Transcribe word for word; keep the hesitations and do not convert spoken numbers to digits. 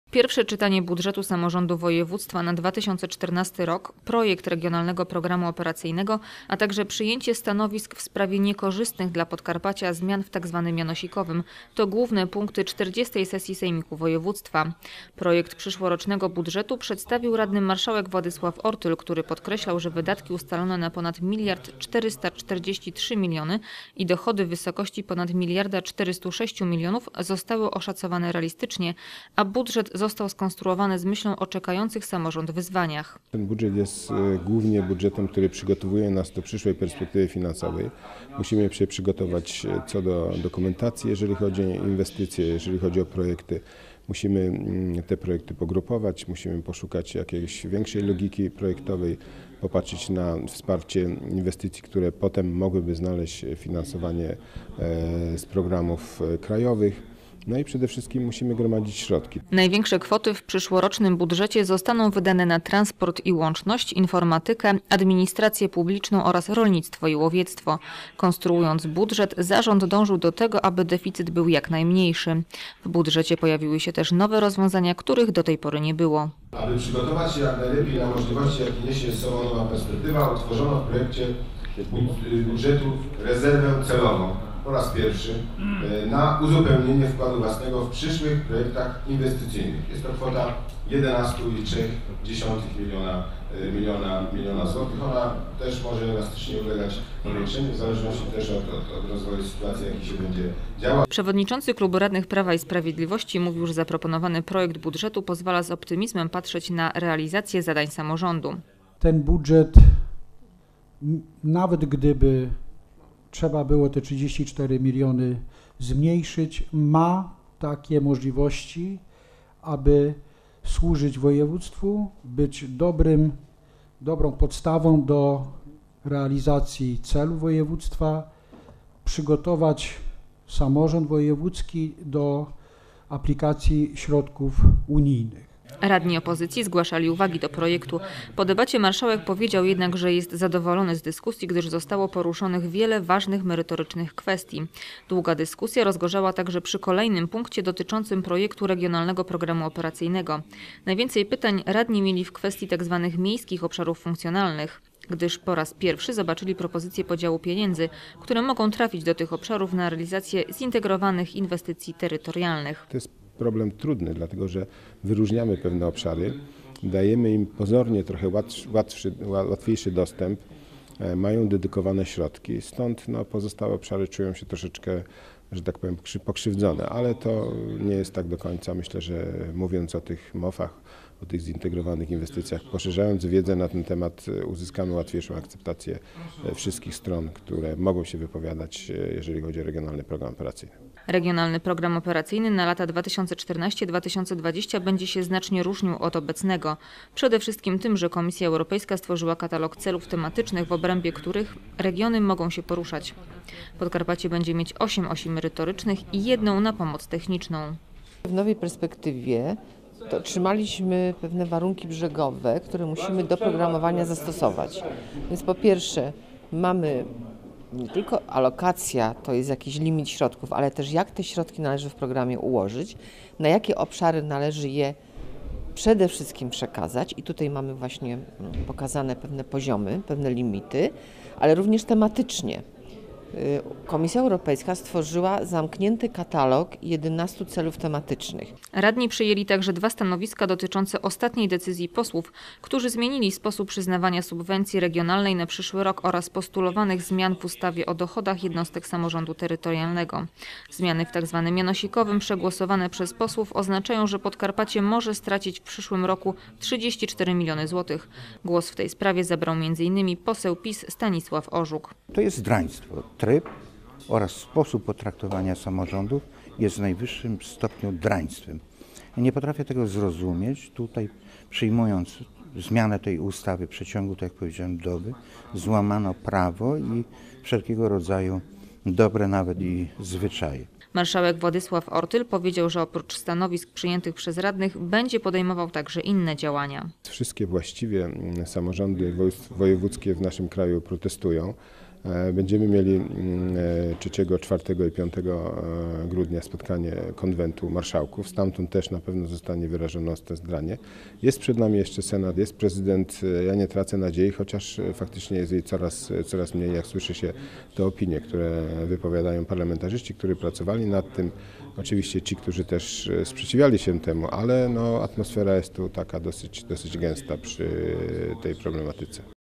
Pierwsze czytanie budżetu samorządu województwa na dwa tysiące czternasty rok, projekt Regionalnego Programu Operacyjnego, a także przyjęcie stanowisk w sprawie niekorzystnych dla Podkarpacia zmian w tzw. mianosikowym to główne punkty czterdziestej sesji Sejmiku Województwa. Projekt przyszłorocznego budżetu przedstawił radny marszałek Władysław Ortyl, który podkreślał, że wydatki ustalone na ponad miliard czterysta czterdzieści trzy miliony i dochody w wysokości ponad miliarda czterysta sześć milionów zostały oszacowane realistycznie, a budżet został skonstruowany z myślą o czekających samorząd wyzwaniach. Ten budżet jest głównie budżetem, który przygotowuje nas do przyszłej perspektywy finansowej. Musimy się przygotować co do dokumentacji, jeżeli chodzi o inwestycje, jeżeli chodzi o projekty. Musimy te projekty pogrupować, musimy poszukać jakiejś większej logiki projektowej, popatrzeć na wsparcie inwestycji, które potem mogłyby znaleźć finansowanie z programów krajowych. No i przede wszystkim musimy gromadzić środki. Największe kwoty w przyszłorocznym budżecie zostaną wydane na transport i łączność, informatykę, administrację publiczną oraz rolnictwo i łowiectwo. Konstruując budżet, zarząd dążył do tego, aby deficyt był jak najmniejszy. W budżecie pojawiły się też nowe rozwiązania, których do tej pory nie było. Aby przygotować się jak najlepiej na możliwości, jakie niesie ze sobą nowa perspektywa, utworzono w projekcie budżetu rezerwę celową po raz pierwszy na uzupełnienie wkładu własnego w przyszłych projektach inwestycyjnych. Jest to kwota jedenaście przecinek trzy miliona, miliona, miliona złotych. Ona też może elastycznie ulegać powiększeniu w zależności też od, od, od rozwoju sytuacji, jaki się będzie działał. Przewodniczący Klubu Radnych Prawa i Sprawiedliwości mówił, że zaproponowany projekt budżetu pozwala z optymizmem patrzeć na realizację zadań samorządu. Ten budżet, nawet gdyby trzeba było te trzydzieści cztery miliony zmniejszyć, ma takie możliwości, aby służyć województwu, być dobrym, dobrą podstawą do realizacji celów województwa, przygotować samorząd wojewódzki do aplikacji środków unijnych. Radni opozycji zgłaszali uwagi do projektu. Po debacie marszałek powiedział jednak, że jest zadowolony z dyskusji, gdyż zostało poruszonych wiele ważnych merytorycznych kwestii. Długa dyskusja rozgorzała także przy kolejnym punkcie dotyczącym projektu Regionalnego Programu Operacyjnego. Najwięcej pytań radni mieli w kwestii tzw. miejskich obszarów funkcjonalnych, gdyż po raz pierwszy zobaczyli propozycję podziału pieniędzy, które mogą trafić do tych obszarów na realizację zintegrowanych inwestycji terytorialnych. To jest problem trudny, dlatego że wyróżniamy pewne obszary, dajemy im pozornie trochę łatwszy, łatwiejszy dostęp, mają dedykowane środki, stąd no, pozostałe obszary czują się troszeczkę, że tak powiem, pokrzywdzone, ale to nie jest tak do końca. Myślę, że mówiąc o tych mofach, o tych zintegrowanych inwestycjach, poszerzając wiedzę na ten temat, uzyskamy łatwiejszą akceptację wszystkich stron, które mogą się wypowiadać, jeżeli chodzi o Regionalny Program Operacyjny. Regionalny Program Operacyjny na lata dwa tysiące czternasty do dwa tysiące dwudziestego będzie się znacznie różnił od obecnego. Przede wszystkim tym, że Komisja Europejska stworzyła katalog celów tematycznych, w obrębie których regiony mogą się poruszać. Podkarpacie będzie mieć osiem osi merytorycznych i jedną na pomoc techniczną. W nowej perspektywie to otrzymaliśmy pewne warunki brzegowe, które musimy do programowania zastosować. Więc po pierwsze mamy nie tylko alokacja, to jest jakiś limit środków, ale też jak te środki należy w programie ułożyć, na jakie obszary należy je przede wszystkim przekazać i tutaj mamy właśnie pokazane pewne poziomy, pewne limity, ale również tematycznie. Komisja Europejska stworzyła zamknięty katalog jedenastu celów tematycznych. Radni przyjęli także dwa stanowiska dotyczące ostatniej decyzji posłów, którzy zmienili sposób przyznawania subwencji regionalnej na przyszły rok oraz postulowanych zmian w ustawie o dochodach jednostek samorządu terytorialnego. Zmiany w tzw. mianosikowym przegłosowane przez posłów oznaczają, że Podkarpacie może stracić w przyszłym roku trzydzieści cztery miliony złotych. Głos w tej sprawie zabrał między innymi poseł PiS Stanisław Orzuk. To jest draństwo. Tryb oraz sposób potraktowania samorządów jest w najwyższym stopniu draństwem. Ja nie potrafię tego zrozumieć. Tutaj przyjmując zmianę tej ustawy w przeciągu, tak jak powiedziałem, doby, złamano prawo i wszelkiego rodzaju dobre nawet i zwyczaje. Marszałek Władysław Ortyl powiedział, że oprócz stanowisk przyjętych przez radnych będzie podejmował także inne działania. Wszystkie właściwie samorządy wojewódzkie w naszym kraju protestują. Będziemy mieli trzeciego, czwartego i piątego grudnia spotkanie konwentu marszałków. Stamtąd też na pewno zostanie wyrażone ostre zdanie. Jest przed nami jeszcze Senat, jest prezydent. Ja nie tracę nadziei, chociaż faktycznie jest jej coraz, coraz mniej, jak słyszy się te opinie, które wypowiadają parlamentarzyści, którzy pracowali nad tym. Oczywiście ci, którzy też sprzeciwiali się temu, ale no, atmosfera jest tu taka dosyć, dosyć gęsta przy tej problematyce.